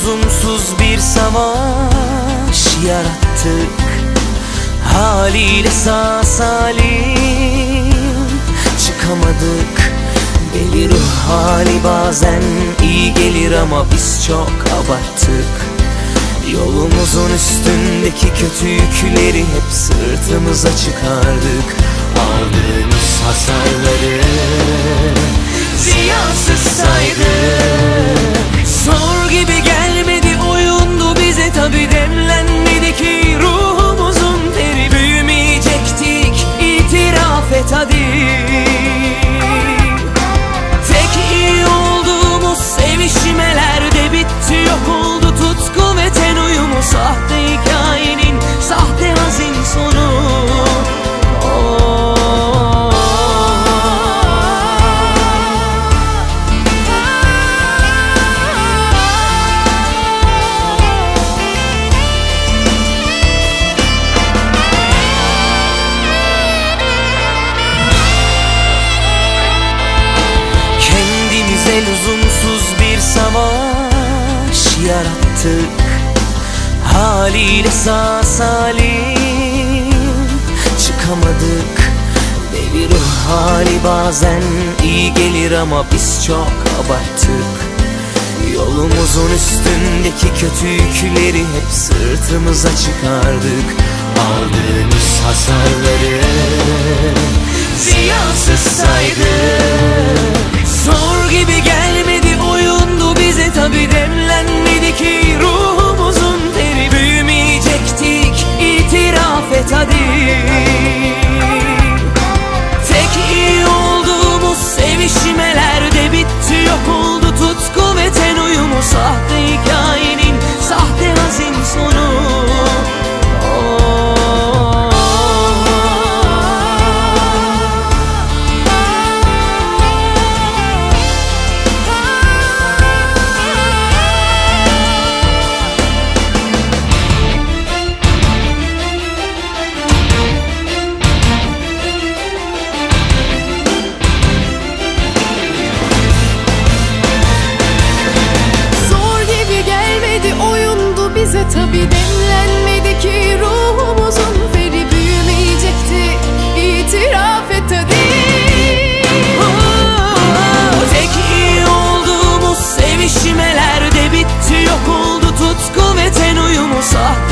lüzumsuz bir savaş yarattık. Haliyle sağ salim çıkamadık. Deli ruh hali bazen iyi gelir ama biz çok abarttık. Yolumuzun üstündeki kötü yükleri hep sırtımıza çıkardık. Aldığımız hasarları ziyansız saydık. Zor gibi gelmedi oyundu bize, tabi demlenmedi ki ruhumuzun teri. Büyümeyecektik, itiraf et hadi. Tek iyi olduğumuz sevişmelerde bitti, yok oldu tutku ve ten uyumu. Sahte hikayenin sahte hazin sonu. Lüzumsuz bir savaş yarattık. Haliyle sağ salim çıkamadık. Deli ruh hali bazen iyi gelir ama biz çok abarttık. Yolumuzun üstündeki kötü yükleri hep sırtımıza çıkardık. Aldığımız hasarları ziyansız saydık. Zor gibi gelmedi oyundu bize, tabi demlenmedi ki ruhumuzun teri. Büyümeyecektik, itiraf et hadi. Tek iyi olduğumuz sevişmelerde bitti, yok oldu tutku ve ten uyumu. Sahte hikayenin sahte hazin sonu. Tabi demlenmedi ki ruhumuzun feri. Büyümeyecekti, itiraf et hadi. Tek iyi olduğumuz sevişmelerde bitti, yok oldu tutku ve ten uyumu. Sahte